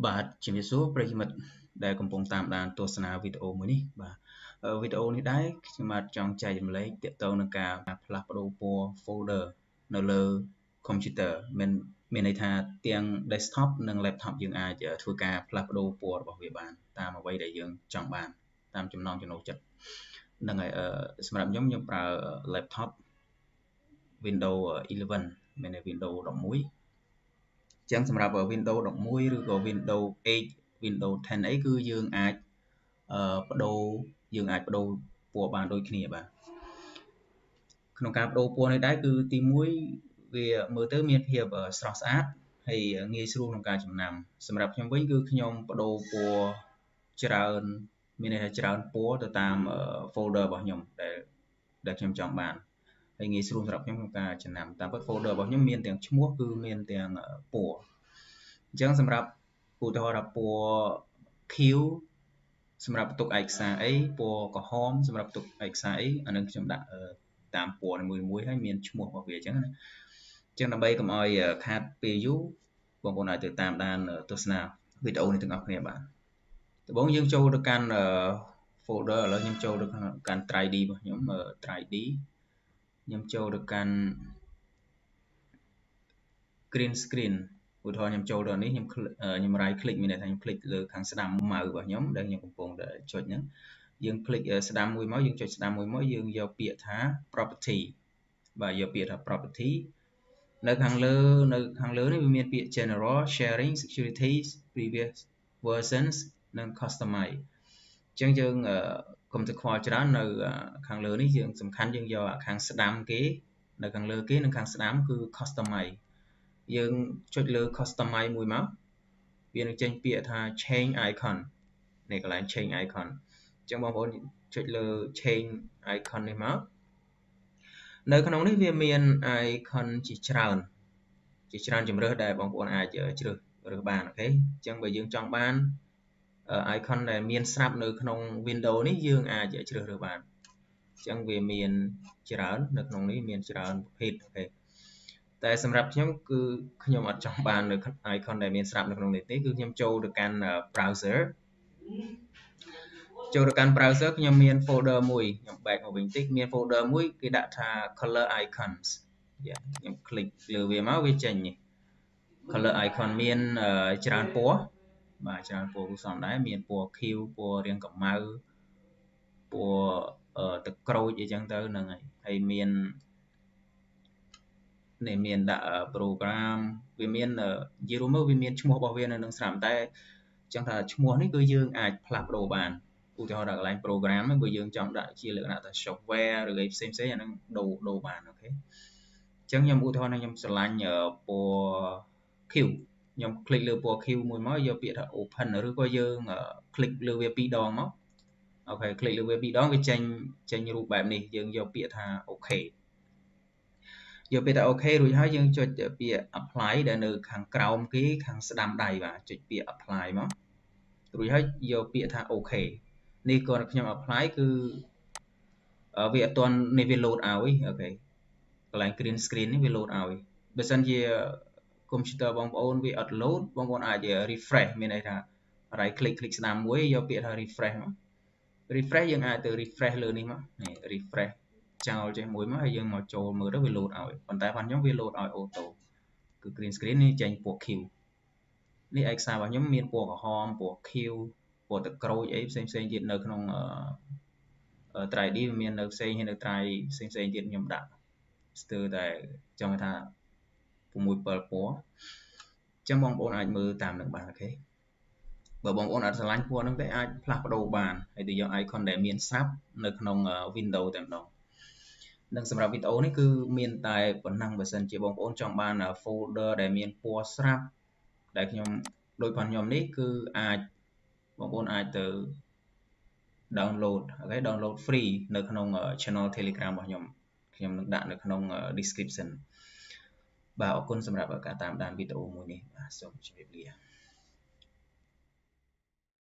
បាទជំរាបសួរប្រិយមិត្តដែលកំពុងតាមដានទស្សនាវីដេអូមួយនេះបាទវីដេអូនេះដែរខ្ញុំបាទចង់ចែករំលែកទាក់ទងនឹងការផ្លាស់ប្ដូរពណ៌ folder នៅលើ computer មានន័យថាទាំង desktop និង laptop យើងអាចធ្វើការផ្លាស់ប្ដូរពណ៌របស់វាបានតាមអ្វីដែលយើងចង់បានតាមចំណង់ចំណូលចិត្តហ្នឹងហើយសម្រាប់ខ្ញុំប្រើ laptop Windows 11មាន Windows 11ចឹងសម្រាប់ Windows 11ឬក៏ Windows 8 Windows 10 អីគឺយើងអាចបដូរពណ៌បានដូចគ្នាបាទក្នុងការបដូរពណ៌នេះដែរគឺទី1វាមើលទៅមានភាពស្រស់ស្អាតហើយងាយស្រួលក្នុងការចំណាំសម្រាប់ខ្ញុំវិញគឺខ្ញុំបដូរពណ៌ច្រើនមានន័យថាច្រើនពណ៌ទៅតាម folder របស់ខ្ញុំដែលខ្ញុំចង់បានហើយងាយស្រួលសម្រាប់ខ្ញុំក្នុងការចំណាំតាមពិត folder របស់ខ្ញុំមានទាំងឈ្មោះគឺមានទាំងពណ៌អញ្ចឹងសម្រាប់ឧទាហរណ៍ថាពណ៌ Q សម្រាប់ផ្ទុកឯកសារអីពណ៌ក្រហមសម្រាប់ផ្ទុកឯកសារអីអានឹងខ្ញុំដាក់តាមពណ៌នីមួយៗហើយមានឈ្មោះរបស់វាអញ្ចឹងណាអញ្ចឹងដើម្បីកុំឲ្យខាតពេលយូរបងប្អូនអាចទៅតាមដានទស្សនាវីដេអូនេះទាំងអស់គ្នាបាទដំបូងយើងចូលទៅកាន់ folder ឥឡូវខ្ញុំចូលទៅកាន់ 3D របស់ខ្ញុំ 3D ខ្ញុំចូលទៅកាន់ green screen ឧទាហរណ៍ខ្ញុំចូលទៅនេះខ្ញុំ right click មានន័យថាខ្ញុំ click លើខាងស្ដាំ mouse របស់ខ្ញុំដែលខ្ញុំកំពុងតែចុចហ្នឹងយើង click ស្ដាំមួយមកយើងចុចស្ដាំមួយមកយើងយកពាក្យថា property បាទយកពាក្យថា property នៅខាងលើនេះវាមានពាក្យ general sharing security previous versions និង customize អញ្ចឹងយើងកុំទៅខ្វល់ច្រើននៅខាងលើនេះយើងសំខាន់យើងយកខាងស្ដាំគេនៅខាងលើគេនិងខាងស្ដាំគឺ customize យើងចុចលើ customize មួយមកវានឹងចេញពាក្យថា change icon នេះកន្លែង change icon អញ្ចឹងបងប្អូនចុចលើ change icon នេះមកនៅក្នុងនេះវាមាន icon ជាច្រើនជម្រើសដែលបងប្អូនអាចជ្រើសរើសបានអូខេអញ្ចឹងបើយើងចង់បាន icon ដែលមានស្រាប់នៅក្នុង Windows នេះយើងអាចជ្រើសរើសបានអញ្ចឹងវាមានច្រើននៅក្នុងនេះមានច្រើនប្រភេទអូខេតែសម្រាប់ខ្ញុំគឺខ្ញុំអត់ចង់បាននៅ icon ដែលមានស្រាប់នៅក្នុងនេះទេគឺខ្ញុំចូលទៅកាន់ browser ខ្ញុំមាន folder មួយខ្ញុំ back មកវិញតិចមាន folder មួយគេដាក់ថា color icons ខ្ញុំ click លើវាមកវាចេញនេះ color icon មានច្រើនពណ៌បាទច្រើនពណ៌គូសំដែរមានពណ៌ Q ពណ៌រាងកម្មៅពណ៌ទឹកក្រូចអីចឹងទៅហ្នឹងហើយមានដាក់ program វាមាននិយាយរួមមកវាមានឈ្មោះរបស់វានៅនឹងស្រាប់តែចឹងថាឈ្មោះនេះគឺយើងអាចផ្លាស់ប្ដូរបានឧទាហរណ៍ដល់កន្លែង program បើយើងចង់ដាក់ជាលក្ខណៈថា software ឬអីផ្សេងអាហ្នឹងដូរបានអូខេអញ្ចឹងខ្ញុំឧទាហរណ៍ខ្ញុំស្រឡាញ់ពណ៌ Q ខ្ញុំ click លើពណ៌ Q មួយមកយកពាក្យថា open ឬក៏យើង click លើវា2ដងមកអូខេ click លើវា2ដងវាចេញរូបបែបនេះយើងយកពាក្យថា OK យកពាក្យថា OK រួចហើយយើងចុចពាក្យ apply ដែលនៅខាងក្រោមគេខាងស្ដាំដៃបាទចុចពាក្យ apply មករួចហើយយកពាក្យថា OK នេះគាត់ខ្ញុំ apply គឺវាអត់ទាន់នេះវា load ឲ្យអូខេកន្លែង green screen នេះវា load ឲ្យបើសិនជា computer បងប្អូនវាអត់ load បងប្អូនអាច refresh មានន័យថា right click ស្ដាំមួយយកពាក្យថា refresh មក refresh យើងអាចទៅ refresh លើនេះមកនេះ refresh ចោលចេះមួយមកហើយយើងមកចូលមើលទៅវា load ឲ្យប៉ុន្តែបងខ្ញុំវា load ឲ្យ auto គឺ green screen នេះចេញពណ៌ Q នេះឯកសាររបស់ខ្ញុំមានពណ៌ក្រហមពណ៌ Q ពណ៌ទឹកក្រូចអីផ្សេងទៀតនៅក្នុង 3D វាមាននៅផ្សេងហើយនៅ try ផ្សេងទៀតខ្ញុំដាក់ស្ទើរតែចង់ថា6 7ពណ៌អញ្ចឹងបងប្អូនអាចមើលតាមនឹងបានអូខេបើបងប្អូនអត់ស្រឡាញ់ពណ៌ហ្នឹងទេអាចផ្លាស់ប្ដូរបានហើយទៅយក icon ដែលមានស្រាប់នៅក្នុង Windows តែម្ដងនិងសម្រាប់វីដេអូនេះគឺមានតែប៉ុណ្ណឹងបើសិនជាបងប្អូនចង់បាន folder ដែលមានពណ៌ស្រាប់ដែលខ្ញុំដូចផងខ្ញុំនេះគឺអាចបងប្អូនអាចទៅ download អូខេ download free នៅក្នុង channel Telegram របស់ខ្ញុំនឹងដាក់នៅក្នុង description បាទអរគុណសម្រាប់ការតាមដានវីដេអូមួយនេះបាទសូមជម្រាបលា